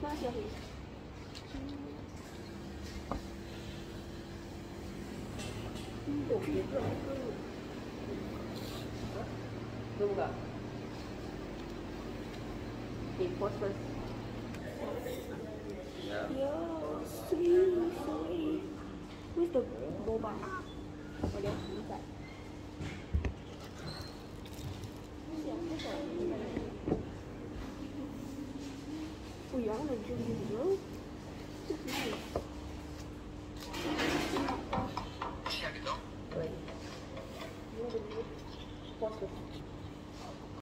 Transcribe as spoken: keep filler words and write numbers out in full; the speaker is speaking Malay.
Mana siapa? Oh, dia pula tu. Tunggu tak? Okay, pause first. Yeah. Yo, sweet, sweet. Where's the boba? Oh, dia inside. Oh, yeah, I want to drink this, bro. This is nice.